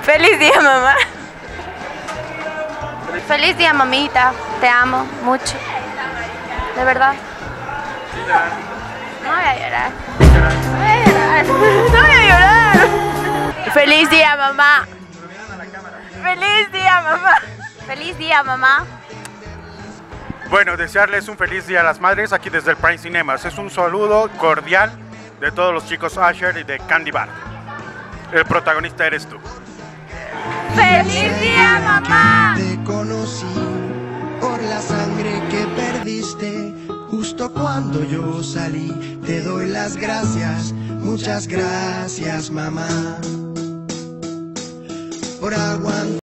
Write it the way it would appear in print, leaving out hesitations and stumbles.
Feliz día, mamá. Feliz día, mamita. Te amo mucho. De verdad. No voy a llorar. No voy a llorar. No voy a llorar. Feliz día, mamá. Feliz día, mamá. Feliz día, mamá. Bueno, desearles un feliz día a las madres aquí desde el Prime Cinemas. Es un saludo cordial de todos los chicos Asher y de Candy Bar. El protagonista eres tú. ¡Feliz día, mamá! Te conocí por la sangre que perdiste justo cuando yo salí. Te doy las gracias, muchas gracias, mamá, por aguantar.